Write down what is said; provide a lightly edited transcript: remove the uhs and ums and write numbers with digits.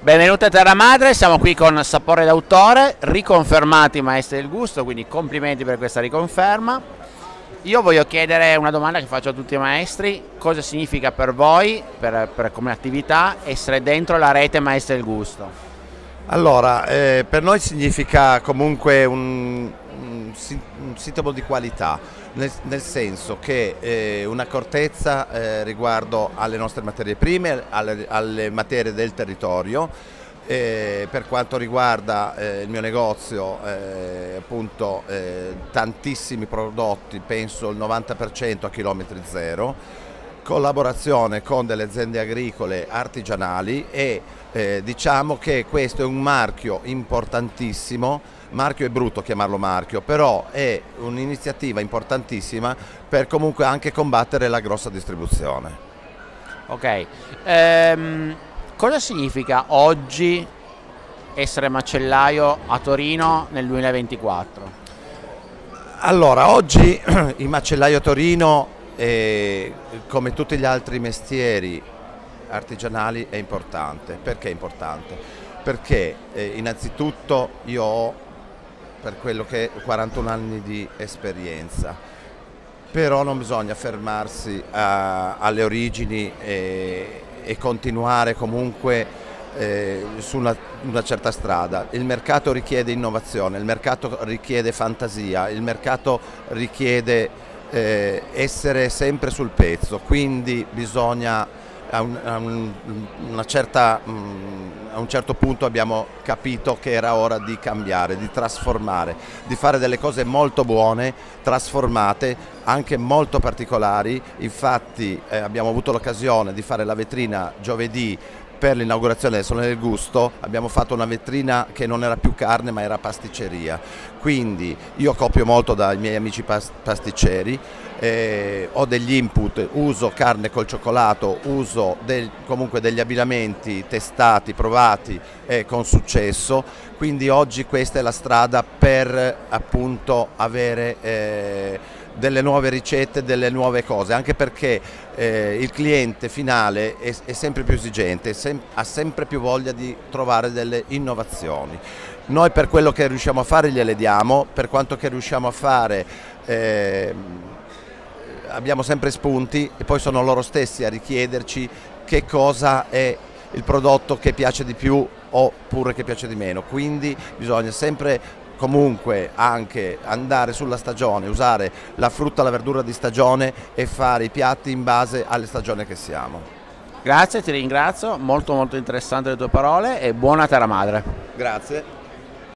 Benvenuti a Terra Madre, siamo qui con Sapore d'autore, riconfermati maestri del gusto, quindi complimenti per questa riconferma. Io voglio chiedere una domanda che faccio a tutti i maestri: cosa significa per voi, come attività, essere dentro la rete maestri del gusto? Allora, per noi significa comunque un sintomo di qualità, nel senso che un'accortezza riguardo alle nostre materie prime, alle materie del territorio. Per quanto riguarda il mio negozio, appunto, tantissimi prodotti, penso il 90% a chilometri zero, collaborazione con delle aziende agricole artigianali e diciamo che questo è un marchio importantissimo. Marchio è brutto chiamarlo marchio, però è un'iniziativa importantissima per comunque anche combattere la grossa distribuzione. Ok, cosa significa oggi essere macellaio a Torino nel 2024? Allora, oggi il macellaio a Torino, come tutti gli altri mestieri artigianali, è importante. Perché è importante? Perché innanzitutto io ho, per quello che è, 41 anni di esperienza, però non bisogna fermarsi alle origini e continuare comunque su una certa strada. Il mercato richiede innovazione, il mercato richiede fantasia, il mercato richiede essere sempre sul pezzo, quindi bisogna a un certo punto abbiamo capito che era ora di cambiare, di trasformare, di fare delle cose molto buone, trasformate, anche molto particolari. Infatti abbiamo avuto l'occasione di fare la vetrina giovedì per l'inaugurazione del Salone del Gusto. Abbiamo fatto una vetrina che non era più carne ma era pasticceria, quindi io copio molto dai miei amici pasticceri, ho degli input, uso carne col cioccolato, uso comunque degli abbinamenti testati, provati e con successo, quindi oggi questa è la strada per appunto avere delle nuove ricette, delle nuove cose, anche perché il cliente finale è sempre più esigente, ha sempre più voglia di trovare delle innovazioni. Noi per quello che riusciamo a fare gliele diamo, per quanto che riusciamo a fare abbiamo sempre spunti e poi sono loro stessi a richiederci che cosa è il prodotto che piace di più oppure che piace di meno, quindi bisogna sempre comunque anche andare sulla stagione, usare la frutta e la verdura di stagione e fare i piatti in base alle stagioni che siamo. Grazie, ti ringrazio, molto interessante le tue parole e buona Terra Madre. Grazie.